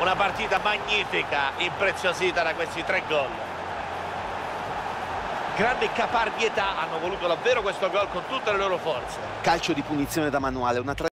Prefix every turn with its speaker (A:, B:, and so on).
A: Una partita magnifica, impreziosita da questi 3 gol. Grande caparbietà, hanno voluto davvero questo gol con tutte le loro forze.
B: Calcio di punizione da manuale, una